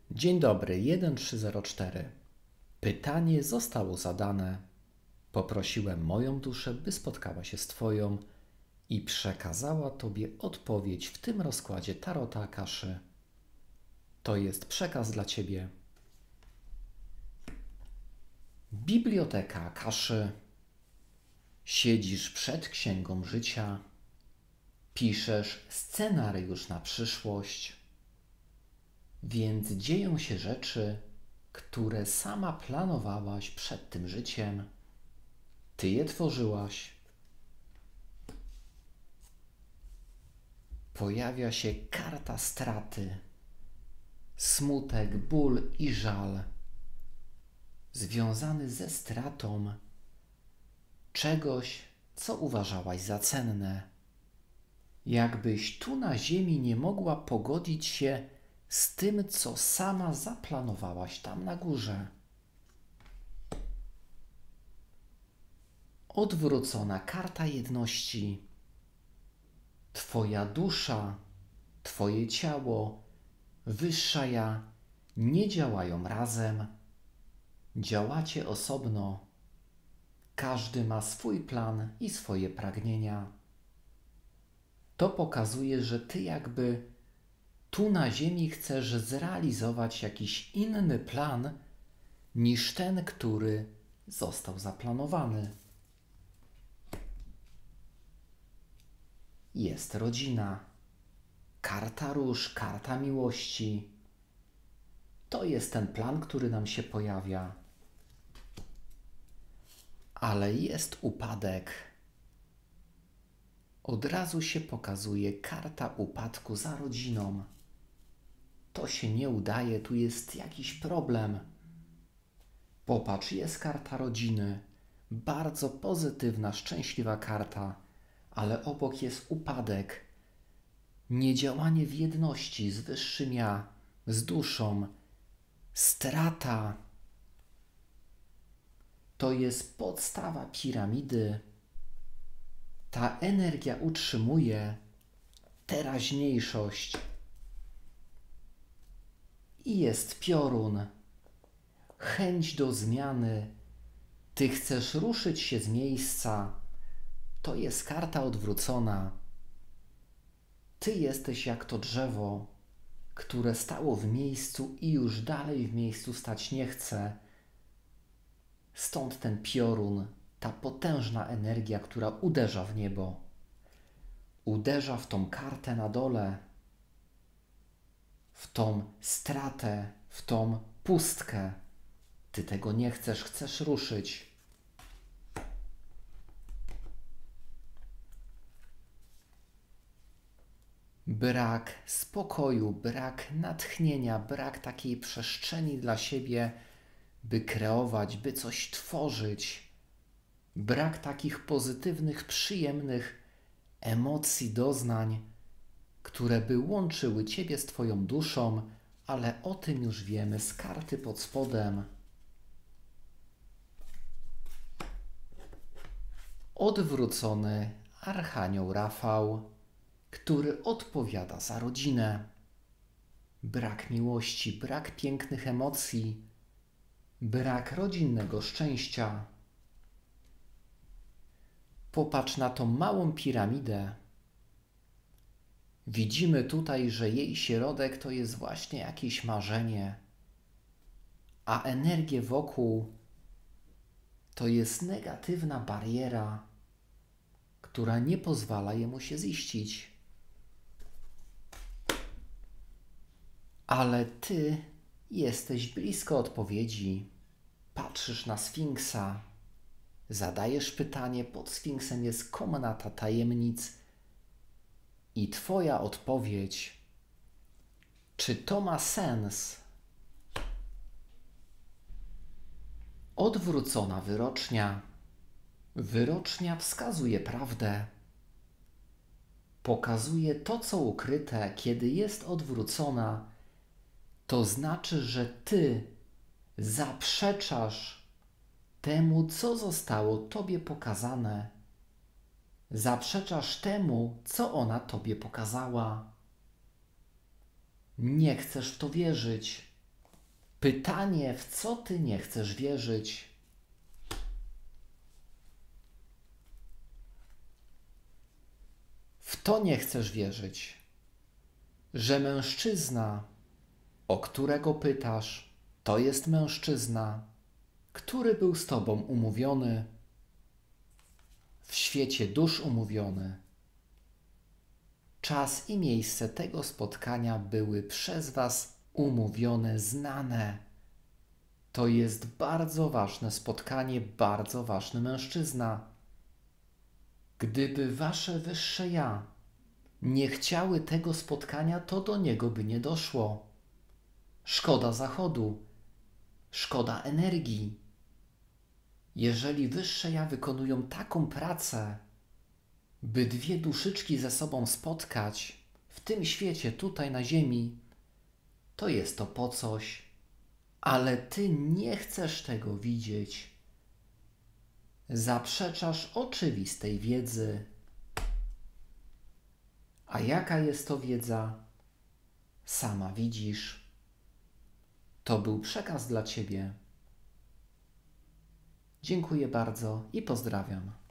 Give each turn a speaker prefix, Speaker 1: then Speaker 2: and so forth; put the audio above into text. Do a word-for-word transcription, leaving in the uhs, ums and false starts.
Speaker 1: Dzień dobry, jeden trzy zero cztery. Pytanie zostało zadane. Poprosiłem moją duszę, by spotkała się z Twoją i przekazała Tobie odpowiedź w tym rozkładzie Tarota Akaszy. To jest przekaz dla Ciebie. Biblioteka Akaszy. Siedzisz przed księgą życia. Piszesz scenariusz na przyszłość. Więc dzieją się rzeczy, które sama planowałaś przed tym życiem. Ty je tworzyłaś. Pojawia się karta straty, smutek, ból i żal związany ze stratą czegoś, co uważałaś za cenne. Jakbyś tu na ziemi nie mogła pogodzić się z tym, co sama zaplanowałaś tam na górze. Odwrócona karta jedności. Twoja dusza, Twoje ciało, wyższa ja nie działają razem. Działacie osobno. Każdy ma swój plan i swoje pragnienia. To pokazuje, że Ty jakby tu na ziemi chcesz zrealizować jakiś inny plan niż ten, który został zaplanowany. Jest rodzina. Karta róż, karta miłości. To jest ten plan, który nam się pojawia. Ale jest upadek. Od razu się pokazuje karta upadku za rodziną. To się nie udaje, tu jest jakiś problem. Popatrz, jest karta rodziny. Bardzo pozytywna, szczęśliwa karta. Ale obok jest upadek. Niedziałanie w jedności z wyższym ja, z duszą. Strata. To jest podstawa piramidy. Ta energia utrzymuje teraźniejszość. I jest piorun. Chęć do zmiany. Ty chcesz ruszyć się z miejsca. To jest karta odwrócona. Ty jesteś jak to drzewo, które stało w miejscu i już dalej w miejscu stać nie chce. Stąd ten piorun, ta potężna energia, która uderza w niebo. Uderza w tą kartę na dole, w tą stratę, w tą pustkę. Ty tego nie chcesz, chcesz ruszyć. Brak spokoju, brak natchnienia, brak takiej przestrzeni dla siebie, by kreować, by coś tworzyć. Brak takich pozytywnych, przyjemnych emocji, doznań, które by łączyły Ciebie z Twoją duszą, ale o tym już wiemy z karty pod spodem. Odwrócony Archanioł Rafał, który odpowiada za rodzinę. Brak miłości, brak pięknych emocji, brak rodzinnego szczęścia. Popatrz na tą małą piramidę. Widzimy tutaj, że jej środek to jest właśnie jakieś marzenie, a energię wokół to jest negatywna bariera, która nie pozwala jemu się ziścić. Ale Ty jesteś blisko odpowiedzi. Patrzysz na Sfinksa. Zadajesz pytanie, pod Sfinksem jest komnata tajemnic i Twoja odpowiedź, czy to ma sens? Odwrócona wyrocznia. Wyrocznia wskazuje prawdę. Pokazuje to, co ukryte, kiedy jest odwrócona. To znaczy, że Ty zaprzeczasz temu, co zostało Tobie pokazane. Zaprzeczasz temu, co ona Tobie pokazała. Nie chcesz w to wierzyć. Pytanie, w co ty nie chcesz wierzyć? W to nie chcesz wierzyć, że mężczyzna, o którego pytasz, to jest mężczyzna, który był z tobą umówiony, w świecie dusz umówiony. Czas i miejsce tego spotkania były przez was umówione, znane. To jest bardzo ważne spotkanie, bardzo ważny mężczyzna. Gdyby wasze wyższe ja nie chciały tego spotkania, to do niego by nie doszło. Szkoda zachodu, szkoda energii. Jeżeli wyższe ja wykonują taką pracę, by dwie duszyczki ze sobą spotkać w tym świecie, tutaj na ziemi, to jest to po coś, ale ty nie chcesz tego widzieć. Zaprzeczasz oczywistej wiedzy. A jaka jest to wiedza? Sama widzisz. To był przekaz dla ciebie. Dziękuję bardzo i pozdrawiam.